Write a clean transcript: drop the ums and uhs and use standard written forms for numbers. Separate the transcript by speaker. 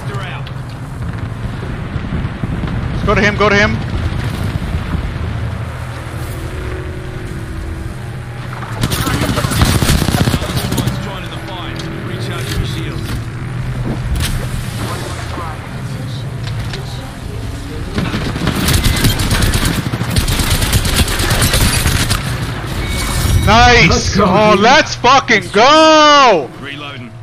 Speaker 1: Sector out.
Speaker 2: Go to him, go to him.
Speaker 1: Squad's joining the fight. Recharge your shields.
Speaker 2: Nice! Oh, let's fucking go!
Speaker 1: Reloading.